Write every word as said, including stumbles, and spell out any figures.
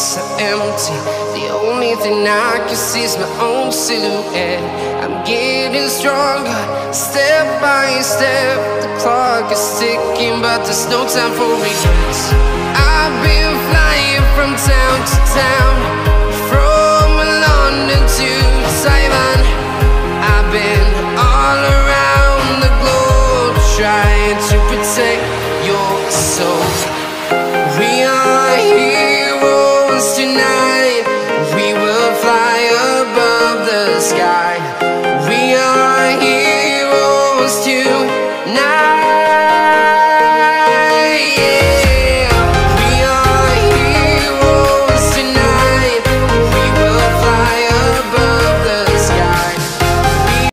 so empty. The only thing I can see is my own silhouette. I'm getting stronger, step by step. The clock is ticking, but there's no time for regrets. I've been flying from town to town, from London to Taiwan.